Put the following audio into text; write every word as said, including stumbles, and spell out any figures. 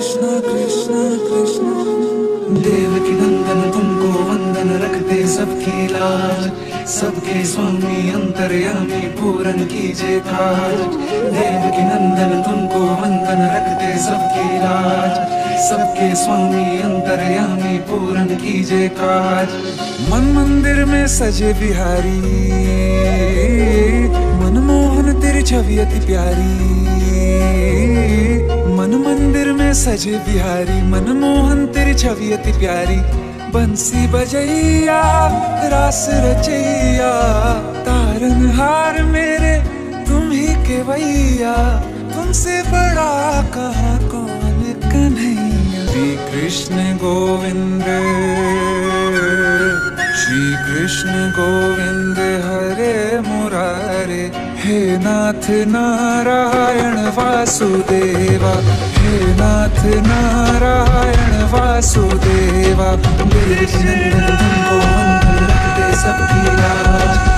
कृष्णा कृष्णा कृष्णा। देवकी नंदन तुमको वंदन रखते सबकी लाज, सबके स्वामी अंतर्यामी पूरन कीजिए काज। देवकी नंदन तुमको वंदन रखते सबकी लाज, सबके स्वामी अंतर्यामी पूरन कीजिए काज। मन मंदिर में सजे बिहारी, मनमोहन तेरी छवि अति प्यारी। मन मंदिर में सजे बिहारी, मनमोहन तेरी छवि अति प्यारी। बंसी बजैया रास रचैया, तारनहार मेरे तुम ही केवैया। तुमसे बड़ा कहाँ कौन कन्हैया। श्री कृष्ण गोविंद श्री कृष्ण गोविंद हरे मुरारे। हे नाथ नारायण वासुदेवा, हे नाथ नारायण वासुदेवा। देवकी नंदन तुमको वंदन रखते सबकी लाज,